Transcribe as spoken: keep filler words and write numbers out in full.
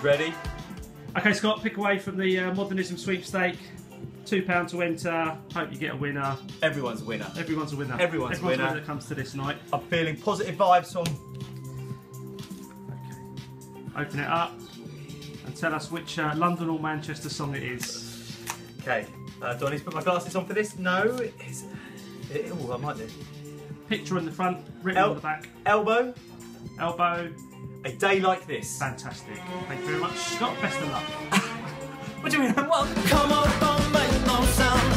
Ready? Okay, Scott, pick away from the uh, Modernism Sweepstake. Two pound to enter. Hope you get a winner. Everyone's a winner. Everyone's a winner. Everyone's, Everyone's a winner. winner that comes to this night. I'm feeling positive vibes from. Okay. Open it up and tell us which uh, London or Manchester song it is. Okay. Uh, do I need to put my glasses on for this? No. It's, it, oh, I might do. Picture in the front, written El on the back. Elbow. Elbow. A Day Like This. Fantastic. Thank you very much, Scott. Best of luck. What do you mean? Well, Come on, don't make no sound.